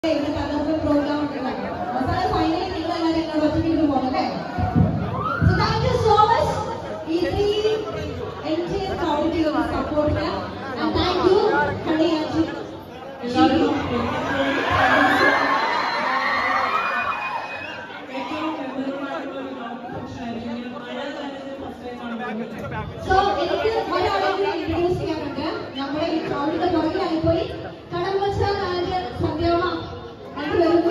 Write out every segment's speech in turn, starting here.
program. Finally, so thank you so much, E3 entire community of support, and thank you, Kanayaji. So, what are we introducing? We crowd the body and put Kadambacha and Sandyama and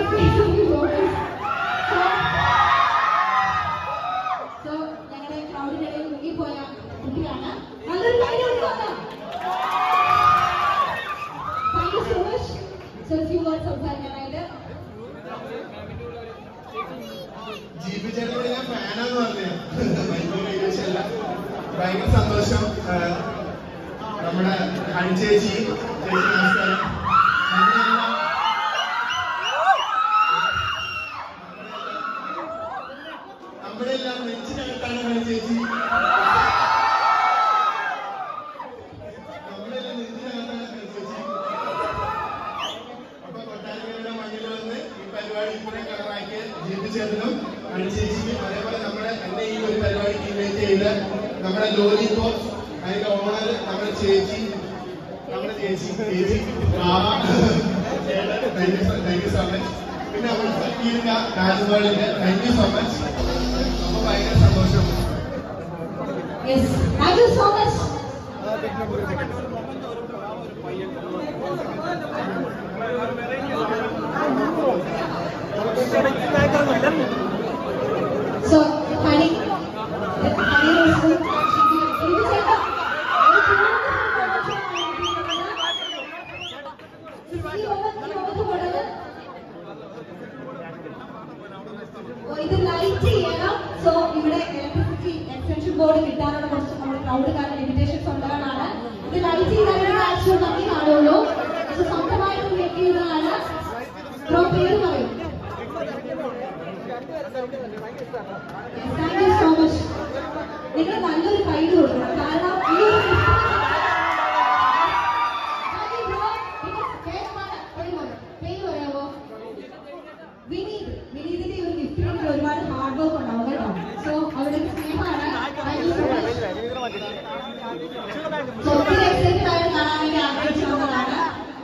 so, crowd thank you so much. So, a few words of that. ഭയങ്കര സന്തോഷം നമ്മുടെ ചേച്ചി നമസ്കാരം നമ്മളെല്ലാം നെഞ്ചിനകത്താണ് ചേച്ചി നമ്മളെല്ലാം നെഞ്ചിനകത്താണ് ചേച്ചി അപ്പൊ കൊട്ടാരക്കരയുടെ മണ്ണിൽ വന്ന് ഈ പരിപാടി ഇത്രയും കളറാക്കിയ ജീവിച്ചതിനും ചേച്ചിക്കും അതേപോലെ നമ്മുടെ എന്നെ ഈ ഒരു പരിപാടിക്ക് ഇൻവൈറ്റ് ചെയ്ത് നമ്മുടെ ലോലിപോപ്പ് അതിന്റെ ഓണർ നമ്മുടെ ചേച്ചി താങ്ക് യു സോ മച്ച് പിന്നെ നമ്മുടെ സക്കീർക്ക രാജുവേളിന്റെ താങ്ക് യു സോ മച്ച് അപ്പൊ ഭയങ്കര സന്തോഷം Thank you so much. So, honey ഇത് ലൈറ്റ് ചെയ്യണം. സോ ഇവിടെ ഇലക്ട്രിസിറ്റി എക്സ്റ്റൻഷൻ ബോർഡ് കിട്ടാനുള്ള കുറച്ച് നമ്മുടെ ക്രൗഡുകാരുടെ ലിമിറ്റേഷൻസ് ഉണ്ടാകാനാണ്. ഇത് ലൈറ്റ് ചെയ്താലേ ആക്ച്വൽ ഭംഗി കാണുള്ളൂ. സോ സ്വന്തമായിട്ട് മേക്ക് ചെയ്തതാണ്. പേര് പറയും. Thank you so much. നിങ്ങൾ നല്ലൊരു കൈഡ് കൊടുക്കണം. കാരണം ഈ ഒരു പേര് പറയാമോ? വിനീതിന്റെ ഒരു ഗിഫ്റ്റിന് ഒരുപാട് ഹാർഡ് വർക്ക് ഉണ്ടാവും കേട്ടോ. സോ അവരുടെ സ്നേഹമാണ്. സോ ഒത്തിരി എക്സൈറ്റഡ് ആയിട്ട് കാണാൻ വേണ്ടി ആഗ്രഹിച്ചു വന്നതാണ്.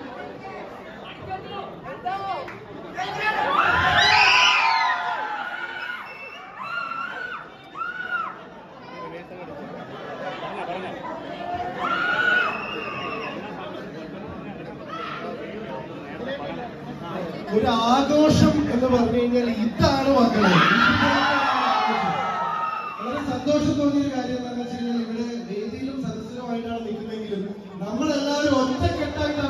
ഒരു ആഘോഷം എന്ന് പറഞ്ഞു കഴിഞ്ഞാൽ ഇതാണ് മക്കളെ. വളരെ സന്തോഷം തോന്നിയൊരു കാര്യം എന്താണെന്ന് വെച്ച് കഴിഞ്ഞാൽ ഇവിടെ വേദിയിലും സദസ്സിലുമായിട്ടാണ് നിൽക്കുന്നെങ്കിലും നമ്മളെല്ലാവരും ഒറ്റക്കെട്ടായിട്ടാണ്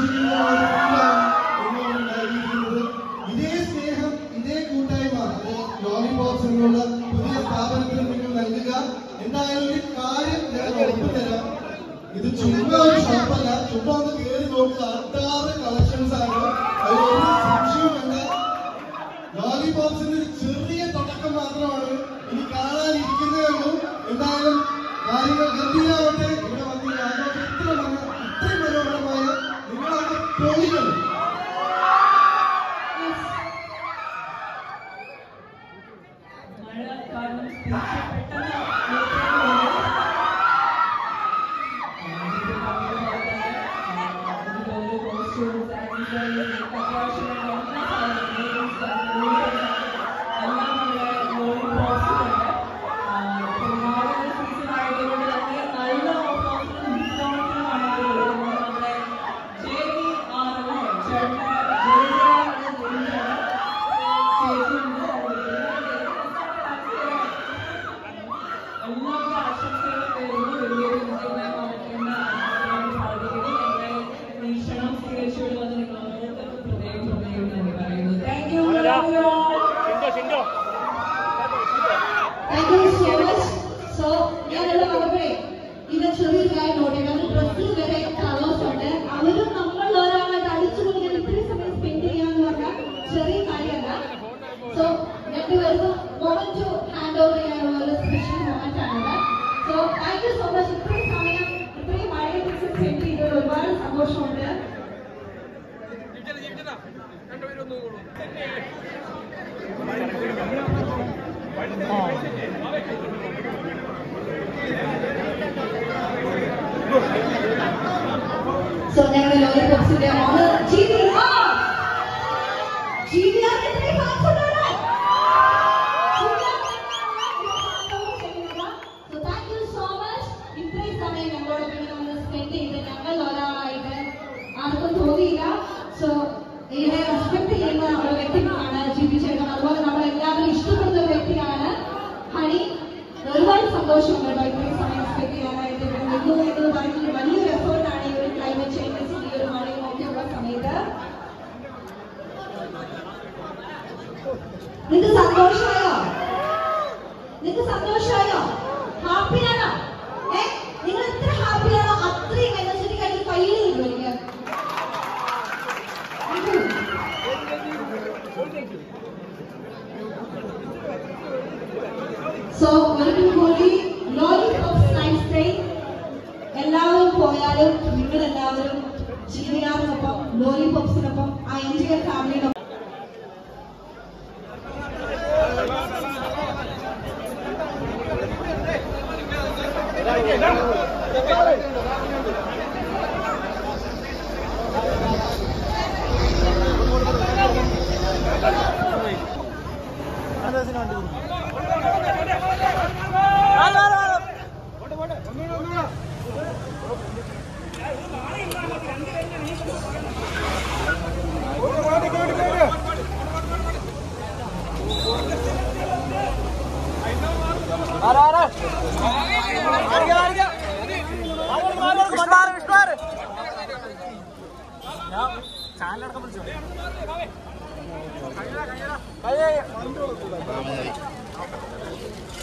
ആഘോഷിക്കുന്നത്. ഇതേ സ്നേഹം, ഇതേ കൂട്ടായ്മ ലോലിപോപ്സ് എന്നുള്ള പുതിയ സ്ഥാപനത്തിന് നിങ്ങൾ നൽകുക. എന്തായാലും ഒരു കാര്യം ഞാൻ ഉറപ്പു തരാം, ഇത് ചുമ്മാ ഒരു ഷോപ്പല്ല. ചുമ്മാ ഒന്ന് കയറി നോക്കുക, അട്ടാറ് കളക്ഷൻസ് ആണ്. അതിലൊരു സംശയവുമല്ല. ലോലിപോപ്സിന്റെ ഒരു ചെറിയ തുടക്കം മാത്രമാണ് ഇനി കാണാനിരിക്കുന്നതേ ഉള്ളൂ. എന്തായാലും കാര്യങ്ങൾ ഗംഭീരമാവട്ടെ. ഇവിടെ വന്ന് ആഘോഷം ഇത്രയും മനോഹരമായ നിങ്ങളൊക്കെ പൊളികൾ. Thank you so much. So, ഞാനെല്ലാം പറഞ്ഞേ ഇത് ചെറിയൊരു കാര്യം നോട്ട് ചെയ്യണം. ഡ്രസ്സിൽ വരെ കളേഴ്സ് ഉണ്ട്. അവരും നമ്മൾ ഒരാളായിട്ട് അടിച്ചു കൊടുക്കാൻ ഇത്രയും സമയം സ്പെൻഡ് ചെയ്യാന്ന് പറഞ്ഞാൽ ചെറിയ കാര്യമല്ല. സോ രണ്ടുപേർക്കും മൊമെന്റ് ടു ഹാൻഡ് ഓവർ ചെയ്യാനുള്ള ഒരു സ്പെഷ്യൽ മൊമെന്റ് ആണത്. So thank you so much. ഇത്രയും സമയം ഇത്രയും മഴയെ സ്പെൻഡ് ചെയ്തത് ഒരുപാട് സന്തോഷമുണ്ട്. So ഞങ്ങളുടെ ലോലിപോപ്സിന്റെ ഓണർ GVR എത്രയും ഫാൻസ് ഉണ്ടോ? So thank you so much. ഇത്രയും സമയം ഞങ്ങളോടൊപ്പം നമ്മൾ സ്പെൻഡ് ചെയ്ത് ഞങ്ങൾ ഒരാളായിട്ട് ആർക്കും തോന്നിയില്ല. സോ ഇതിനെ റെസ്പെക്ട് ചെയ്യുന്ന ഒരു വ്യക്തിയാണ് GV ചേട്ടൻ. അതുപോലെ നമ്മൾ എല്ലാവരും ഇഷ്ടപ്പെടുന്ന ഒരു വ്യക്തിയാണ് ഹണി. ഒരുപാട് സന്തോഷമുണ്ട് കേട്ടോ ഇത്രയും സമയം സ്പെൻഡ് ചെയ്യാനായിട്ട്. എന്ന് പറയുന്നത് വലിയൊരു എഫേർട്ടാണ് ഈ ഒരു ക്ലൈമറ്റ് ചേഞ്ചസ് ഈ ഒരു മഴയും ഒക്കെ ഉള്ള സമയത്ത്. നിങ്ങൾക്ക് സന്തോഷമായോ? ഹാപ്പിയാണോ? നിങ്ങൾ എത്ര ഹാപ്പിയാണോ അത്രയും എനർജറ്റിക് ആയിട്ട് കയ്യിൽ കിട്ടും എനിക്ക്. സോ ഒരിക്കൽ കൂടി ലോലിപോപ്സ് നൈറ്റ് ഡേ. എല്ലാവരും പോയാലും നിങ്ങളെല്ലാവരും GVRനൊപ്പം ലോലിപോപ്സിനൊപ്പം ആ എൻജിഒ ഫാമിലിനൊപ്പം ചാനലടക്കം വിളിച്ചോ.